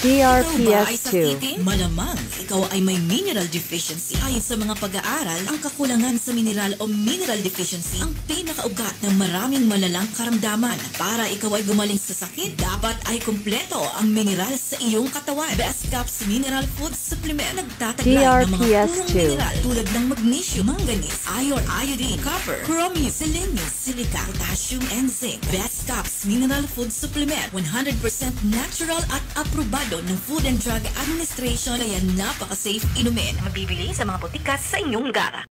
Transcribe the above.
DRPS 2. Malamang ikaw ay may mineral deficiency. Ayon sa mga pag-aaral, ang kakulangan sa mineral o mineral deficiency ang pinakaugat ng maraming malalang karamdaman. Para ikaw ay gumaling sa sakit, dapat ay kumpleto ang mineral sa iyong katawan. Bestcaps Mineral Food Supplement nagtataglay ng mga purong mineral tulad ng magnesium, manganese, iron, iodine, copper, chromium, selenium, silica, potassium, and zinc. Bestcaps Mineral Food Supplement, 100% natural at aprobado ng Food and Drug Administration, kaya napaka-safe inumin. Mabibili sa mga botikas sa inyong lugar.